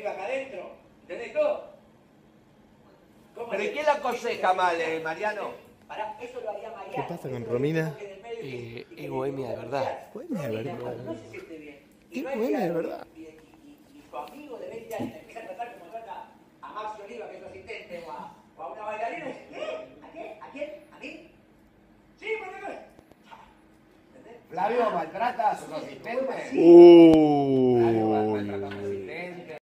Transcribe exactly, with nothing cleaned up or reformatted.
Oliva acá adentro. ¿Entendés todo? ¿Pero y quién la aconseja mal, eh, Mariano? Pará, eso lo haría Mariano. ¿Qué pasa con Romina? Eh, es bohemia de verdad. Bohemia de verdad. Cuando no se siente bien. Y Es no es bohemia que de a- verdad. Y, y- y- y su amigo de veinte años empieza a tratar como trata a Maxi Oliva, que es su asistente, o a, o a una bailarina, y dice, ¿qué? ¿A quién? ¿A quién? ¿A mí? Sí, ¿por qué no? ¿Entendés? ¿Flavio maltrata a sus asistentes? Uh.